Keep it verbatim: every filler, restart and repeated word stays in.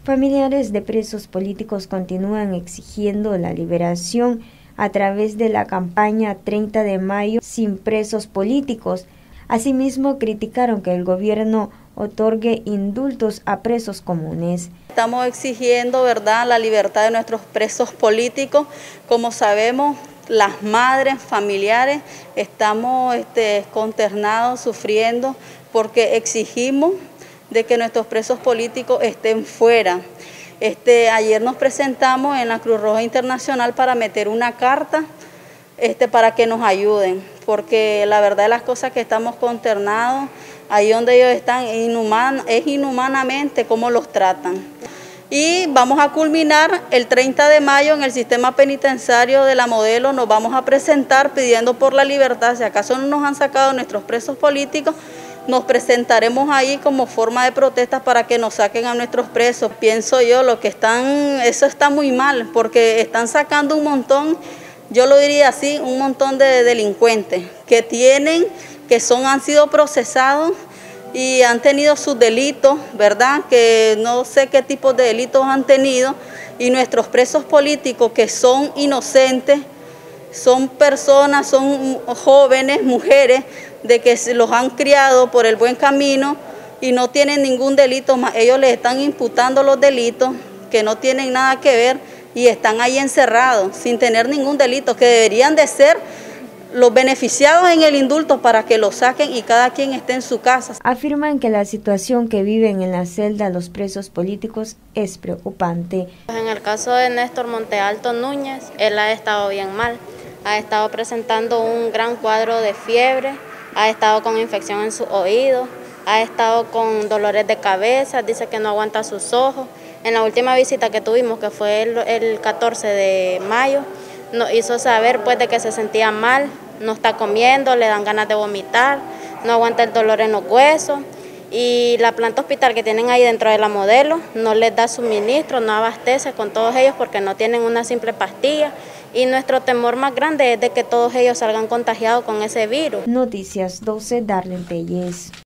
Familiares de presos políticos continúan exigiendo la liberación a través de la campaña treinta de mayo sin presos políticos. Asimismo, criticaron que el gobierno otorgue indultos a presos comunes. Estamos exigiendo, ¿verdad?, la libertad de nuestros presos políticos. Como sabemos, las madres, familiares, estamos este, consternados, sufriendo, porque exigimos de que nuestros presos políticos estén fuera. Este, ayer nos presentamos en la Cruz Roja Internacional para meter una carta este, para que nos ayuden, porque la verdad de las cosas que estamos consternados, ahí donde ellos están, inhuman, es inhumanamente cómo los tratan. Y vamos a culminar el treinta de mayo en el sistema penitenciario de La Modelo, nos vamos a presentar pidiendo por la libertad. Si acaso no nos han sacado nuestros presos políticos, nos presentaremos ahí como forma de protesta para que nos saquen a nuestros presos. Pienso yo, lo que están, eso está muy mal, porque están sacando un montón, yo lo diría así, un montón de delincuentes que tienen, que son, han sido procesados y han tenido sus delitos, ¿verdad? Que no sé qué tipo de delitos han tenido, y nuestros presos políticos que son inocentes, son personas, son jóvenes, mujeres, de que los han criado por el buen camino y no tienen ningún delito, más ellos les están imputando los delitos que no tienen nada que ver y están ahí encerrados sin tener ningún delito, que deberían de ser los beneficiados en el indulto para que los saquen y cada quien esté en su casa. Afirman que la situación que viven en la celda los presos políticos es preocupante. En el caso de Néstor Montealto Núñez, él ha estado bien mal, ha estado presentando un gran cuadro de fiebre, ha estado con infección en sus oídos, ha estado con dolores de cabeza, dice que no aguanta sus ojos. En la última visita que tuvimos, que fue el, el catorce de mayo, nos hizo saber pues de que se sentía mal, no está comiendo, le dan ganas de vomitar, no aguanta el dolor en los huesos, y la planta hospital que tienen ahí dentro de La Modelo no les da suministro, no abastece con todos ellos porque no tienen una simple pastilla, y nuestro temor más grande es de que todos ellos salgan contagiados con ese virus. Noticias doce, Darlene Telles.